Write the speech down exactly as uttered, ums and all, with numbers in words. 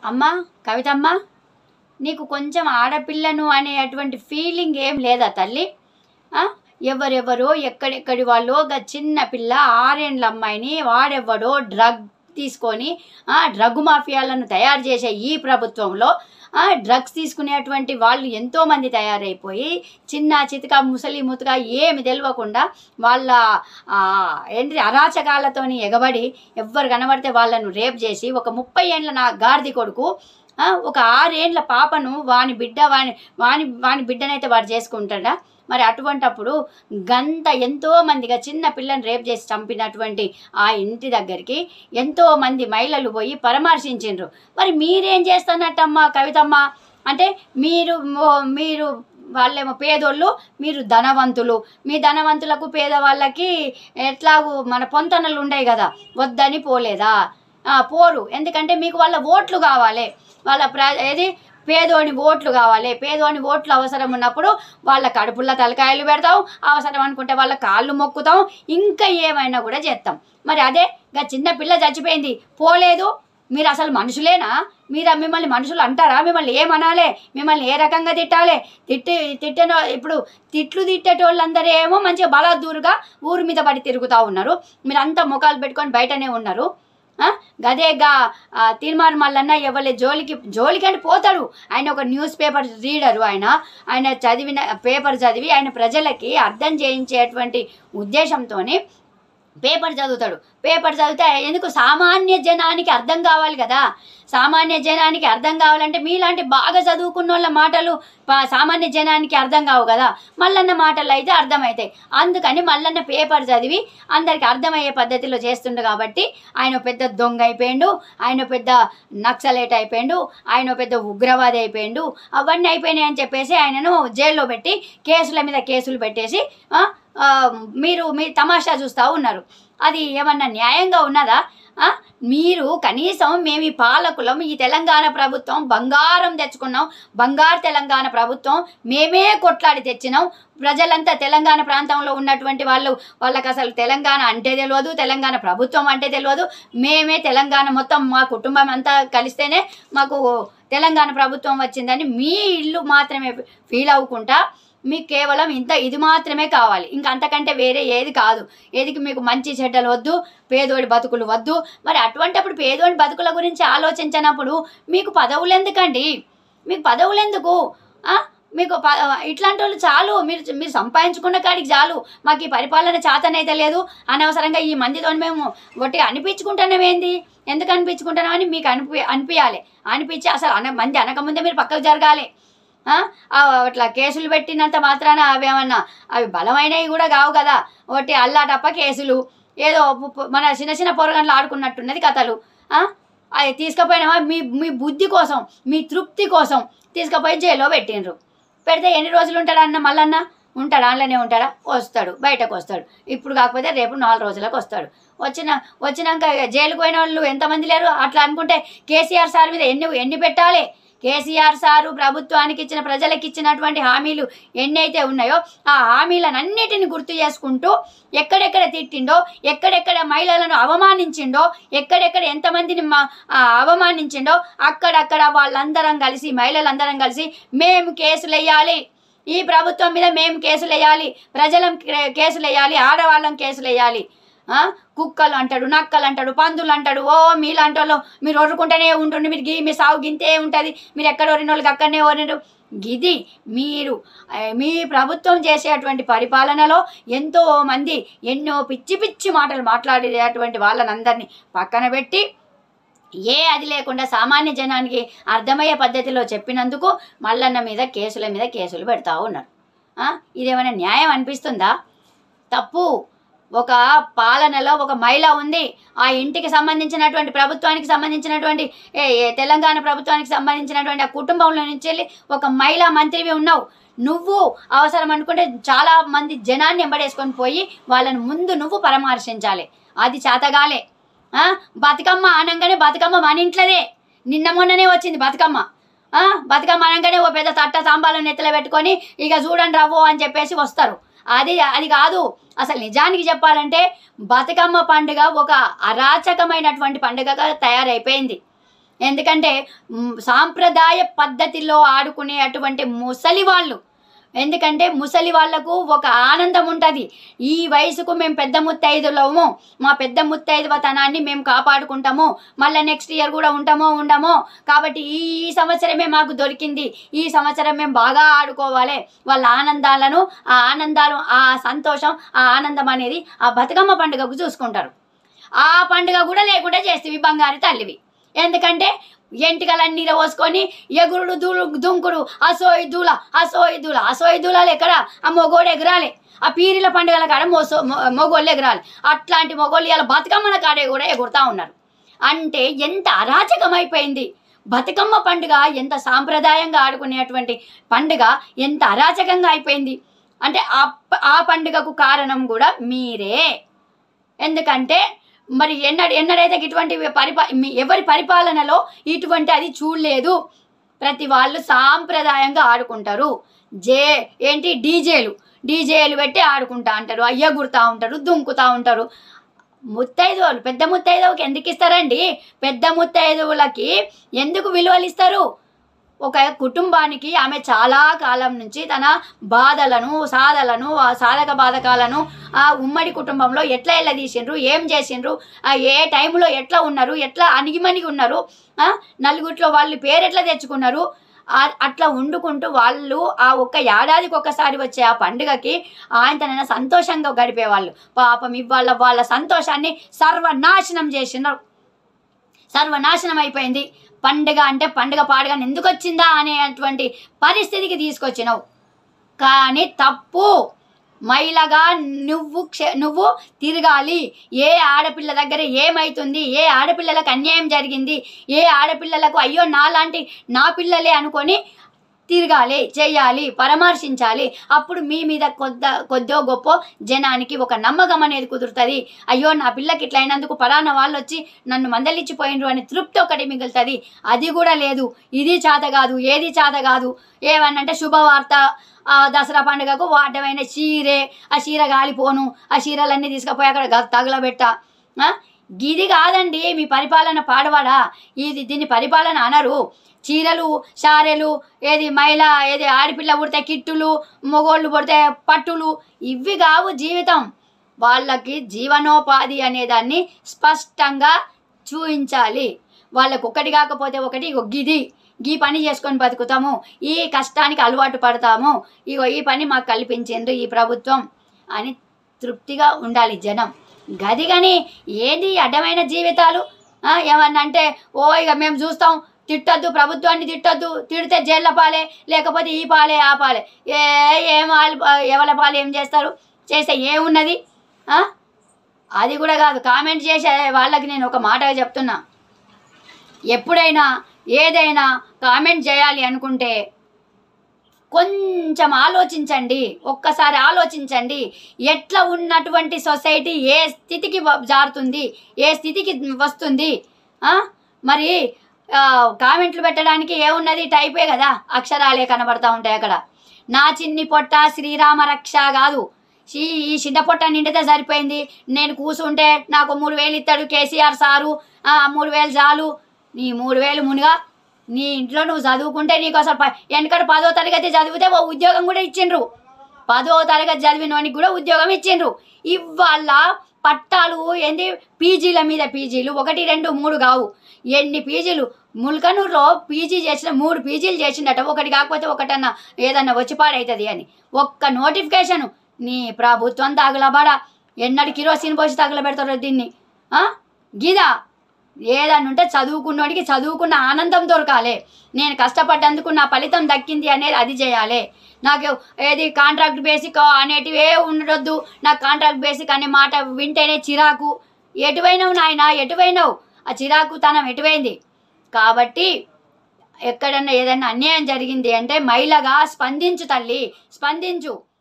అమ్మా కవితమ్మ, నీకు కొంచెం ఆడపిల్లను అనేటువంటి ఫీలింగ్ ఏం లేదా తల్లి? ఎవరెవరో ఎక్కడెక్కడి వాళ్ళో గా చిన్న పిల్ల ఆరేండ్ల అమ్మాయిని వాడెవ్వడో డ్రగ్ తీసుకొని డ్రగ్ మాఫియాలను తయారు చేసే ఈ ప్రభుత్వంలో డ్రగ్స్ తీసుకునేటువంటి వాళ్ళు ఎంతోమంది తయారైపోయి చిన్న చితక ముసలి ముతక ఏమి తెలియకుండా వాళ్ళ ఏంటి అరాచకాలతోని ఎగబడి ఎవ్వరు కనబడితే వాళ్ళను రేప్ చేసి ఒక ముప్పై ఏండ్ల నా గాడిది కొడుకు ఒక ఆరేండ్ల పాపను వాని బిడ్డ వాని వాని వాని బిడ్డనైతే వాడు చేసుకుంటాడా? మరి అటువంటప్పుడు గంత ఎంతోమందిగా చిన్న పిల్లని రేప్ చేసి చంపినటువంటి ఆ ఇంటి దగ్గరికి ఎంతోమంది మహిళలు పోయి పరామర్శించిండ్రు. మరి మీరేం చేస్తున్నట్టమ్మా కవితమ్మ? అంటే మీరు మీరు వాళ్ళేమో పేదోళ్ళు, మీరు ధనవంతులు. మీ ధనవంతులకు పేదవాళ్ళకి ఎట్లాగూ మన పొంతనలు ఉండవు కదా, వద్దని పోలేదా? పోరు. ఎందుకంటే మీకు వాళ్ళ ఓట్లు కావాలి, వాళ్ళ ప్ర ఏది పేదోని ఓట్లు కావాలి. పేదోని ఓట్లు అవసరం ఉన్నప్పుడు వాళ్ళ కడుపుల్లో తలకాయలు పెడతాం, అవసరం అనుకుంటే వాళ్ళ కాళ్ళు మొక్కుతాం, ఇంకా ఏమైనా కూడా చేస్తాం. మరి అదే ఇంకా చిన్న పిల్ల చచ్చిపోయింది పోలేదు, మీరు అసలు మనుషులేనా? మీరు మిమ్మల్ని మనుషులు అంటారా? మిమ్మల్ని ఏమనాలి? మిమ్మల్ని ఏ రకంగా తిట్టాలి? తిట్టి తిట్టిన ఇప్పుడు తిట్లు తిట్టేటోళ్ళందరూ ఏమో మంచిగా బలాదూరుగా ఊరి మీద పడి తిరుగుతూ ఉన్నారు. మీరు అంతా ముఖాలు పెట్టుకొని బయటనే ఉన్నారు. గదేగా తీర్మానం మల్లన్న ఎవరి జోలికి జోలికి అని పోతాడు. ఆయన ఒక న్యూస్ పేపర్ రీడరు. ఆయన ఆయన చదివిన పేపర్ చదివి ఆయన ప్రజలకి అర్థం చేయించేటువంటి ఉద్దేశంతో పేపర్ చదువుతాడు. పేపర్ చదివితే ఎందుకు సామాన్య జనానికి అర్థం కావాలి కదా. సామాన్య జనానికి అర్థం కావాలంటే మీలాంటి బాగా చదువుకున్న వాళ్ళ మాటలు సామాన్య జనానికి అర్థం కావు కదా, మల్లన్న మాటలు అయితే అర్థమవుతాయి. అందుకని మల్లన్న పేపర్ చదివి అందరికి అర్థమయ్యే పద్ధతిలో చేస్తుండు కాబట్టి ఆయన పెద్ద దొంగ అయిపోయిండు, ఆయన పెద్ద నక్సలేట్ అయిపోయిండు, ఆయన పెద్ద ఉగ్రవాది అయిపోయిండు. అవన్నీ అయిపోయినాయి అని చెప్పేసి ఆయనను జైల్లో పెట్టి కేసుల మీద కేసులు పెట్టేసి మీరు మీ తమాషా చూస్తూ ఉన్నారు. అది ఏమన్నా న్యాయంగా ఉన్నదా? మీరు కనీసం మేము ఈ పాలకులం, ఈ తెలంగాణ ప్రభుత్వం బంగారం తెచ్చుకున్నాం, బంగారు తెలంగాణ ప్రభుత్వం మేమే కొట్లాడి తెచ్చినాం. ప్రజలంతా తెలంగాణ ప్రాంతంలో ఉన్నటువంటి వాళ్ళు వాళ్ళకి అసలు తెలంగాణ అంటే తెలియదు, తెలంగాణ ప్రభుత్వం అంటే తెలియదు. మేమే తెలంగాణ మొత్తం మా కుటుంబం అంతా కలిస్తేనే మాకు తెలంగాణ ప్రభుత్వం వచ్చిందని మీ ఇల్లు మాత్రమే ఫీల్ అవ్వకుండా మీకు కేవలం ఇంత ఇది మాత్రమే కావాలి, ఇంకా అంతకంటే వేరే ఏది కాదు. ఏదికి మీకు మంచి చెడ్డలు వద్దు, పేదోడి బతుకులు వద్దు. మరి అటువంటిప్పుడు పేదోడి బతుకుల గురించి ఆలోచించినప్పుడు మీకు పదవులు ఎందుకండి? మీకు పదవులు ఎందుకు? మీకు ప ఇట్లాంటి వాళ్ళు చాలు, మీరు మీరు సంపాదించుకున్న కాడికి చాలు. మాకు ఈ పరిపాలన చేతనైతే లేదు, అనవసరంగా ఈ మందితో మేము ఒకటి అనిపించుకుంటున్నామేంది, ఎందుకు అనిపించుకుంటున్నామని మీకు అనిపి అనిపించాలి. అనిపించి అసలు అన మంది అనకముందే మీరు పక్కకు జరగాలి. అట్లా కేసులు పెట్టినంత మాత్రాన అవేమన్నా అవి బలమైనవి కూడా కావు కదా. ఒకటి అల్లాటప్ప కేసులు, ఏదో మన చిన్న చిన్న పొరగండ్లు ఆడుకున్నట్టున్నది కథలు. అవి తీసుకుపోయినామా మీ మీ బుద్ధి కోసం, మీ తృప్తి కోసం తీసుకుపోయి జైల్లో పెట్టిండ్రు. పెడితే ఎన్ని రోజులు ఉంటాడన్న మళ్ళన్న ఉంటాడు, అందులోనే ఉంటాడా? వస్తాడు, బయటకు వస్తాడు. ఇప్పుడు కాకపోతే రేపు నాలుగు రోజులకు వస్తాడు. వచ్చిన వచ్చినాక జైలుకు పోయిన వాళ్ళు ఎంతమంది లేరు? అట్లా అనుకుంటే కేసీఆర్ సార్ మీద ఎన్ని ఎన్ని పెట్టాలి? కేసీఆర్ సారు ప్రభుత్వానికి ఇచ్చిన ప్రజలకు ఇచ్చినటువంటి హామీలు ఎన్నైతే ఉన్నాయో ఆ హామీలన్నిటిని గుర్తు చేసుకుంటూ ఎక్కడెక్కడ తిట్టిండో, ఎక్కడెక్కడ మహిళలను అవమానించిండో, ఎక్కడెక్కడ ఎంతమందిని మా అవమానించిండో అక్కడక్కడ వాళ్ళందరం కలిసి మహిళలందరం కలిసి మేము కేసులు వేయాలి, ఈ ప్రభుత్వం మీద మేము కేసులు వేయాలి, ప్రజలం కేసులు వేయాలి, ఆడవాళ్ళం కేసులు వేయాలి. కుక్కలు అంటాడు, నక్కలు అంటాడు, పందులు అంటాడు. ఓ మీలాంటి వాళ్ళు మీరు ఒరుకుంటూనే ఉంటుండే, మీరు గీ మీ సాగు గింతే ఉంటుంది, మీరు ఎక్కడ ఒరిన వాళ్ళకి అక్కడనే ఒరినారు. గిది మీరు మీ ప్రభుత్వం చేసేటువంటి పరిపాలనలో ఎంతోమంది ఎన్నో పిచ్చి పిచ్చి మాటలు మాట్లాడేటువంటి వాళ్ళనందరినీ పక్కన పెట్టి ఏ అది లేకుండా సామాన్య జనానికి అర్థమయ్యే పద్ధతిలో చెప్పినందుకు మల్లన్న మీద కేసుల మీద కేసులు పెడతా ఉన్నారు. ఇదేమైనా న్యాయం అనిపిస్తుందా? తప్పు. ఒక పాలనలో ఒక మహిళ ఉంది, ఆ ఇంటికి సంబంధించినటువంటి ప్రభుత్వానికి సంబంధించినటువంటి తెలంగాణ ప్రభుత్వానికి సంబంధించినటువంటి ఆ కుటుంబంలో నుంచి వెళ్ళి ఒక మహిళా మంత్రివి ఉన్నావు. నువ్వు అవసరం అనుకుంటే చాలా మంది జనాన్ని ఎంబడేసుకొని పోయి వాళ్ళని ముందు నువ్వు పరామర్శించాలి. అది చేతగాలే. బతుకమ్మ అనగానే బతుకమ్మ మన ఇంట్లోనే, నిన్న మొన్ననే వచ్చింది బతుకమ్మ. బతుకమ్మ అనగానే ఓ పెద్ద తట్ట తాంబాలు నెత్తలో పెట్టుకొని ఇక చూడండి రవ్వో అని చెప్పేసి వస్తారు. అది అది కాదు. అసలు నిజానికి చెప్పాలంటే బతుకమ్మ పండుగ ఒక అరాచకమైనటువంటి పండుగగా తయారైపోయింది. ఎందుకంటే సాంప్రదాయ పద్ధతిలో ఆడుకునే అటువంటి ముసలి వాళ్ళు, ఎందుకంటే ముసలి వాళ్లకు ఒక ఆనందం ఉంటుంది. ఈ వయసుకు మేము పెద్ద ముత్తైదులము, మా పెద్ద ముత్తైదువతనాన్ని మేము కాపాడుకుంటాము, మళ్ళీ నెక్స్ట్ ఇయర్ కూడా ఉంటామో ఉండమో, కాబట్టి ఈ సంవత్సరమే మాకు దొరికింది, ఈ సంవత్సరం మేము బాగా ఆడుకోవాలి. వాళ్ళ ఆనందాలను, ఆ ఆనందాలు, ఆ సంతోషం, ఆ ఆనందం అనేది ఆ బతుకమ్మ పండుగకు చూసుకుంటారు. ఆ పండుగ కూడా లేకుండా చేస్తేవి బంగారు తల్లివి. ఎందుకంటే ఎంటికలన్నీ పోసుకొని ఎగురుడు దూలు దుంకుడు, అసోయి దూల అసోయి దూల అసోయి దూలాలు ఎక్కడ, ఆ మొగోడు ఎగరాలి. ఆ పీరిల పండుగల కాడ మోసో మొగోళ్ళు ఎగరాలి. అట్లాంటి మొగోళ్ళు ఇలా బతుకమ్మల కాడే కూడా ఎగురుతూ ఉన్నారు. అంటే ఎంత అరాచకమైపోయింది బతుకమ్మ పండుగ. ఎంత సాంప్రదాయంగా ఆడుకునేటువంటి పండుగ ఎంత అరాచకంగా అయిపోయింది అంటే ఆ ఆ పండుగకు కారణం కూడా మీరే. ఎందుకంటే మరి ఎన్నడ ఎన్నడైతే ఇటువంటి పరిపా ఎవరి పరిపాలనలో ఇటువంటి అది చూడలేదు. ప్రతి వాళ్ళు సాంప్రదాయంగా ఆడుకుంటారు. జే ఏంటి డీజేలు డీజేలు పెట్టి ఆడుకుంటా ఉంటారు, ఎగురుతూ ఉంటారు, దుంకుతూ ఉంటారు. ముత్తైదువులు పెద్ద ముత్తైదువుకి ఎందుకు ఇస్తారండి? పెద్ద ముత్తైదువులకి ఎందుకు విలువలు ఇస్తారు? ఒక కుటుంబానికి ఆమె చాలా కాలం నుంచి తన బాధలను, సాధలను, ఆ సాధక బాధకాలను ఆ ఉమ్మడి కుటుంబంలో ఎట్లా ఎలా తీసిండ్రు, ఏం చేసిండ్రు, ఏ టైంలో ఎట్లా ఉన్నారు, ఎట్లా అణిగిమణిగి ఉన్నారు, నలుగురిలో వాళ్ళు పేరు ఎట్లా తెచ్చుకున్నారు, అట్లా వండుకుంటూ వాళ్ళు ఆ ఒక్క ఏడాదికి ఒక్కసారి వచ్చే ఆ పండుగకి ఆయనతనైనా సంతోషంగా గడిపేవాళ్ళు. పాపం ఇవాళ వాళ్ళ సంతోషాన్ని సర్వనాశనం చేసినారు. సర్వనాశనం అయిపోయింది. పండుగ అంటే పండుగ పాడుగా ఎందుకు వచ్చిందా అనేటువంటి పరిస్థితికి తీసుకొచ్చినావు. కానీ తప్పు. మహిళగా నువ్వు క్ష నువ్వు తిరగాలి. ఏ ఆడపిల్ల దగ్గర ఏమవుతుంది, ఏ ఆడపిల్లలకు అన్యాయం జరిగింది, ఏ ఆడపిల్లలకు అయ్యో నాలాంటి నా పిల్లలే అనుకొని తిరగాలి, చేయాలి, పరామర్శించాలి. అప్పుడు మీ మీద కొద్ద కొద్దో గొప్ప జనానికి ఒక నమ్మకం అనేది కుదురుతుంది. అయ్యో నా పిల్లకి ఇట్లా అయినందుకు పలానా వాళ్ళు వచ్చి నన్ను మందలిచ్చిపోయినరు అని తృప్తి ఒకటి మిగులుతుంది. అది కూడా లేదు. ఇది చేత కాదు, ఏది చేత కాదు. ఏమన్నంటే శుభవార్త, దసరా పండుగకు వాడమైన చీరే, ఆ చీర గాలిపోను, ఆ చీరలన్నీ తీసుకుపోయి అక్కడ తగలబెట్ట. ఇది కాదండి మీ పరిపాలన. పాడవాడా ఇది దీన్ని పరిపాలన అనరు. చీరలు, సారెలు, ఏది మహిళ, ఏది ఆడపిల్ల పుడితే కిట్టులు, మొగోళ్ళు పుడితే పట్టులు, ఇవి కావు జీవితం. వాళ్ళకి జీవనోపాధి అనేదాన్ని స్పష్టంగా చూపించాలి. వాళ్ళకు ఒకటి కాకపోతే ఒకటి గిది ఈ పని చేసుకొని బతుకుతాము, ఈ కష్టానికి అలవాటు పడతాము, ఇగో ఈ పని మాకు కల్పించిండ్రు ఈ ప్రభుత్వం అని తృప్తిగా ఉండాలి జనం. గది కానీ ఏది అడ్డమైన జీవితాలు ఏమన్నా అంటే ఓ ఇక మేము చూస్తాం, తిట్టద్దు, ప్రభుత్వాన్ని తిట్టద్దు, తిడితే జైళ్ళ పాలే, లేకపోతే ఈ పాలే ఆ పాలే. ఏ ఏం వాళ్ళు ఎవరి పాలు ఏం చేస్తారు, చేస్తే ఏమున్నది? అది కూడా కాదు. కామెంట్ చేసే వాళ్ళకి నేను ఒక మాటగా చెప్తున్నా, ఎప్పుడైనా ఏదైనా కామెంట్ చేయాలి అనుకుంటే కొంచెం ఆలోచించండి, ఒక్కసారి ఆలోచించండి. ఎట్లా ఉన్నటువంటి సొసైటీ ఏ స్థితికి జారుతుంది, ఏ స్థితికి వస్తుంది. మరి కామెంట్లు పెట్టడానికి ఏమున్నది? టైపే కదా, అక్షరాలే కనబడతా ఉంటాయి అక్కడ. నా చిన్ని పొట్ట శ్రీరామ రక్ష కాదు, ఈ చిన్న పొట్ట నిండితే సరిపోయింది, నేను కూర్చుంటే నాకు మూడు వేలు ఇస్తాడు కేసీఆర్ సారు, మూడు వేలు చాలు. నీ మూడు వేలు మునిగా నీ ఇంట్లో నువ్వు చదువుకుంటే నీకు అసలు వెనకడ పదో తరగతి చదివితే ఓ ఉద్యోగం కూడా ఇచ్చిండ్రు. పదో తరగతి చదివినోనికి కూడా ఉద్యోగం ఇచ్చిండ్రు. ఇవాళ పట్టాలు ఏంది పీజీల మీద పీజీలు, ఒకటి రెండు మూడు కావు, ఎన్ని పీజీలు. ముల్కనూరులో పీజీ చేసిన మూడు పీజీలు చేసిండట, ఒకటి కాకపోతే ఒకటన్నా ఏదన్నా వచ్చి పాడవుతుంది అని. ఒక్క నోటిఫికేషను నీ ప్రభుత్వం తగలబడ, ఎన్నడి కిరోసిన్ పోసి తగలబెడతారు దీన్ని. గిదా ఏదన్నా ఉంటే చదువుకున్నోడికి చదువుకున్న ఆనందం దొరకాలి. నేను కష్టపడ్డందుకు నా ఫలితం దక్కింది అనేది అది చేయాలి. నాకు ఏది కాంట్రాక్ట్ బేసిక్ అనేటివి ఏ ఉండొద్దు. నాకు కాంట్రాక్ట్ బేసిక్ అనే మాట వింటేనే చిరాకు. ఎటువైనావు నాయన, ఎటువైనావు? ఆ చిరాకు తనం ఎటువైంది? కాబట్టి ఎక్కడన్నా ఏదన్నా అన్యాయం జరిగింది అంటే మహిళగా స్పందించు తల్లి, స్పందించు.